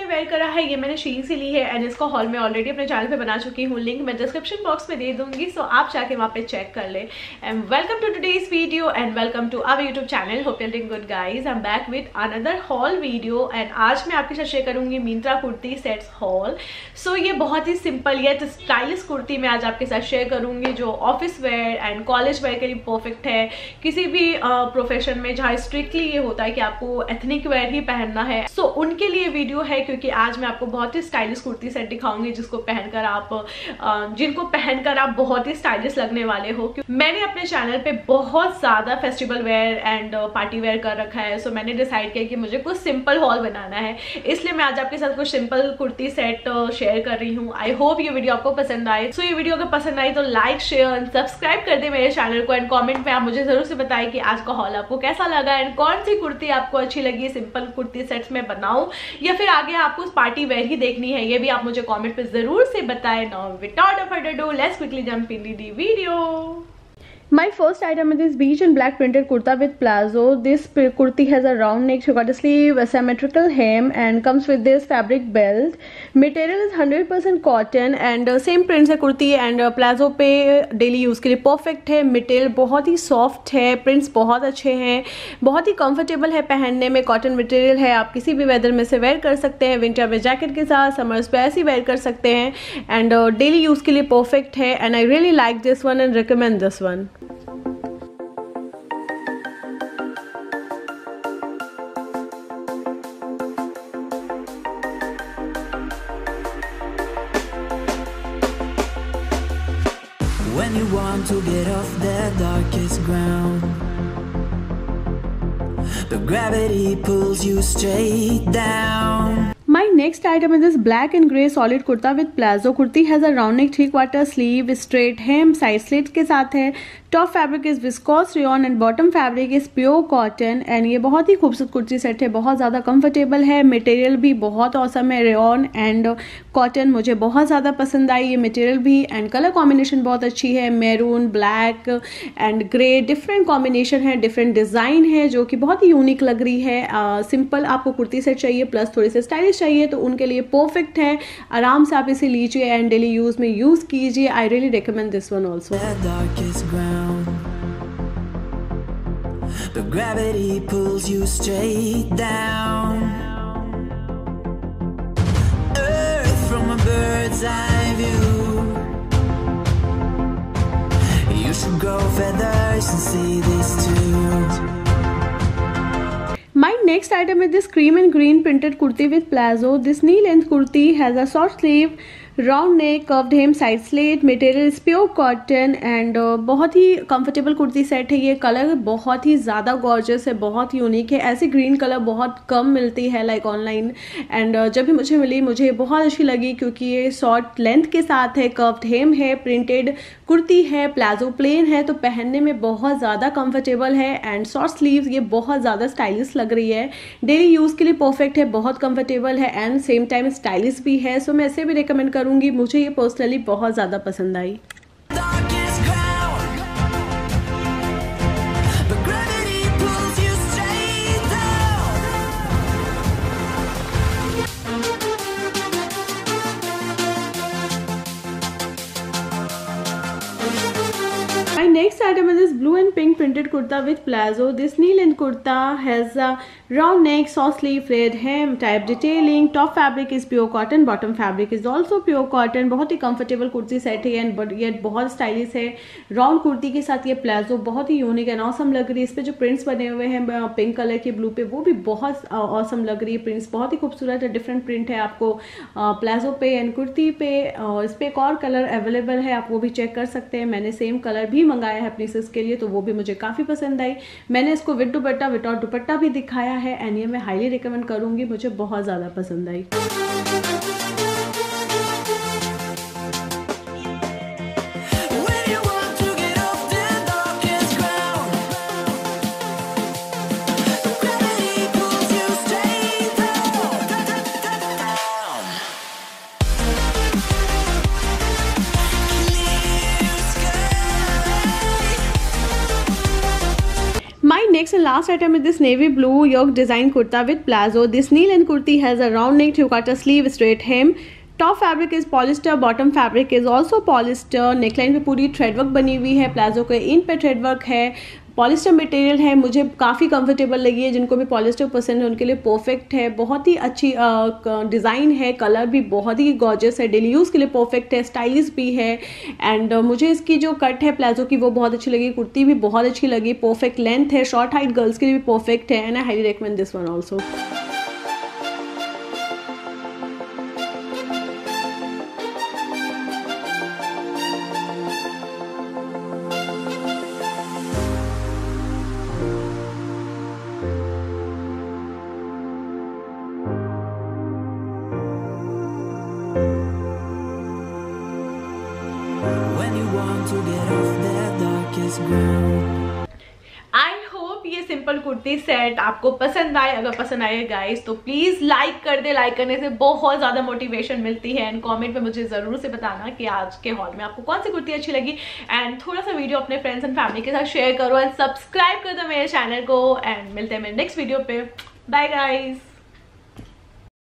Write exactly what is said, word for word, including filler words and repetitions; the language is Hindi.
वेयर करा है ये मैंने शी से ली है एंड इसका हॉल मैं ऑलरेडी अपने चैनल पे बना चुकी हूँ, लिंक मैं डिस्क्रिप्शन बॉक्स में दे दूंगी, सो आप जाके वहाँ पे चेक कर ले। And welcome to today's video and welcome to our YouTube channel. Hope you are doing good guys. I am back with another haul video एंड आज मैं आपके साथ शेयर करूंगी Myntra kurti sets haul. So ये बहुत ही सिंपल ये स्टाइलिश कुर्ती मैं आज आपके साथ शेयर करूंगी जो office wear and college wear के लिए परफेक्ट है। किसी भी प्रोफेशन uh, में जहाँ स्ट्रिक्टली ये होता है कि आपको एथनिक वेयर ही पहनना है, सो so, उनके लिए वीडियो है क्योंकि आज मैं आपको बहुत ही स्टाइलिश कुर्ती सेट दिखाऊंगी जिसको पहनकर आप जिनको पहनकर आप बहुत ही स्टाइलिश लगने वाले हो। मैंने अपने चैनल पे बहुत ज्यादा festival wear and party wear कर रखा है, सो so, मैंने डिसाइड किया कि मुझे कुछ सिंपल हॉल बनाना है, इसलिए मैं आज आपके साथ कुछ सिंपल कुर्ती सेट शेयर कर रही हूँ। आई होप ये वीडियो आपको पसंद आए। सो so, ये वीडियो अगर पसंद आई तो लाइक शेयर एंड सब्सक्राइब कर दे मेरे चैनल को एंड कॉमेंट में आप मुझे जरूर से बताएं कि आज का हॉल आपको कैसा लगा एंड कौन सी कुर्ती आपको अच्छी लगी। सिंपल कुर्ती सेट्स में बनाऊं या फिर आगे आपको पार्टी वेयर ही देखनी है, ये भी आप मुझे कमेंट पे जरूर से बताएं। Now without further ado, let's quickly jump into the video. My first item is this beige and black printed kurta with palazzo. This kurti has a round neck, got a sleeve, a symmetrical hem and comes with this fabric belt. Material is one hundred percent cotton and uh, same prints है कुर्ती and uh, palazzo पे डेली यूज़ के लिए परफेक्ट है। मटेरियल बहुत ही सॉफ्ट है, प्रिंट्स बहुत अच्छे हैं, बहुत ही कंफर्टेबल है पहनने में। कॉटन मटेरियल है, आप किसी भी वेदर में से वेयर कर सकते हैं, विंटर में जैकेट के साथ, समर्स पे ऐसे वेयर कर सकते हैं एंड डेली यूज़ के लिए परफेक्ट है and I really like this one and recommend this one. When you want to get off the darkest ground, but gravity pulls you straight down. My next item is this black and grey solid kurta with palazzo. Kurti has a round neck, three quarter sleeve, straight hem, side slits के साथ है। Top fabric is viscose rayon and bottom fabric is pure cotton and ये बहुत ही खूबसूरत कुर्ती सेट है, बहुत ज़्यादा कंफर्टेबल है। मटेरियल भी बहुत औसम है, रेयॉन एंड कॉटन मुझे बहुत ज़्यादा पसंद आई ये मटेरियल भी एंड कलर कॉम्बिनेशन बहुत अच्छी है। Maroon, black and grey different combination है, डिफरेंट डिज़ाइन है जो कि बहुत ही यूनिक लग रही है। सिंपल uh, आपको कुर्ती सेट चाहिए प्लस थोड़ी सी स्टाइलिश चाहिए तो उनके लिए परफेक्ट है। आराम से आप इसे लीजिए एंड डेली यूज़ में यूज़ कीजिए। I really recommend this one also. But gravity pulls you straight down. Earth from a bird's eye view. You should grow feathers and see this too. My next item is this cream and green printed kurti with palazzo. This knee length kurti has a short sleeve, round neck, curved hem, side slit, material is pure cotton and बहुत ही कंफर्टेबल कुर्ती सेट है। ये कलर बहुत ही ज़्यादा गॉर्जियस है, बहुत यूनिक है। ऐसी ग्रीन कलर बहुत कम मिलती है लाइक ऑनलाइन एंड जब भी मुझे मिली मुझे बहुत अच्छी लगी क्योंकि ये शॉर्ट लेंथ के साथ है, कर्व्ड हेम है, प्रिंटेड कुर्ती है, प्लाजो प्लेन है तो पहनने में बहुत ज़्यादा कंफर्टेबल है एंड शॉर्ट स्लीव्स ये बहुत ज़्यादा स्टाइलिश लग रही है। डेली यूज़ के लिए परफेक्ट है, बहुत कंफर्टेबल है एंड सेम टाइम स्टाइलिश भी है, सो मैं इसे भी रिकमेंड करूँगी। मुझे ये पर्सनली बहुत ज्यादा पसंद आई। My next item is this blue and pink printed kurta with palazzo. This knee length kurta has a round neck, short sleeve, red hem, type detailing. Top fabric is pure cotton, bottom fabric is also pure cotton. बहुत ही comfortable कुर्ती सेट है एंड ये बहुत स्टाइलिश है। राउंड कुर्ती के साथ ये प्लाजो बहुत ही यूनिक एंड ऑसम लग रही है। इस पे जो प्रिंट्स बने हुए हैं पिंक कलर के ब्लू पे वो भी बहुत ऑसम लग रही है। प्रिंट्स बहुत ही खूबसूरत है, डिफरेंट प्रिंट है आपको प्लाजो पे एंड कुर्ती पे। इस पे एक और कलर अवेलेबल है, आप वो भी चेक कर सकते हैं। मैंने सेम कलर भी मंगाया है अपनी सिस के लिए तो वो भी मुझे काफ़ी पसंद आई। मैंने इसको विद दुपट्टा विदाउट दुपट्टा भी दिखाया है एंड ये मैं हाईली रिकमेंड करूँगी, मुझे बहुत ज़्यादा पसंद आई। next and last item is this navy blue yoke design kurta with palazzo. This knee length kurti has a round neck, you got a sleeve, straight hem. Top fabric is polyester, bottom fabric is also polyester. Neckline पे पूरी थ्रेड वर्क बनी हुई है, प्लाजो के इन पे थ्रेड वर्क है, पॉलिस्टर मटेरियल है. मुझे काफ़ी कंफर्टेबल लगी है. जिनको भी पॉलिस्टर पसंद है उनके लिए परफेक्ट है. बहुत ही अच्छी डिज़ाइन है, कलर भी बहुत ही गॉर्जियस है, डेली यूज़ के लिए परफेक्ट है, स्टाइलिश भी है. एंड uh, मुझे इसकी जो कट है प्लाजो की वो बहुत अच्छी लगी. कुर्ती भी बहुत अच्छी लगी, परफेक्ट लेंथ है, शॉर्ट हाइट गर्ल्स के लिए भी परफेक्ट है. And I highly recommend this one also. I hope ये सिंपल कुर्ती सेट आपको पसंद आए. अगर पसंद आए गाइस तो प्लीज लाइक कर दे. लाइक करने से बहुत ज्यादा मोटिवेशन मिलती है. एंड कमेंट में मुझे जरूर से बताना कि आज के हॉल में आपको कौन सी कुर्ती अच्छी लगी. एंड थोड़ा सा वीडियो अपने फ्रेंड्स एंड फैमिली के साथ शेयर करो एंड सब्सक्राइब कर दो मेरे चैनल को. एंड मिलते हैं मेरे नेक्स्ट वीडियो पे. Bye guys.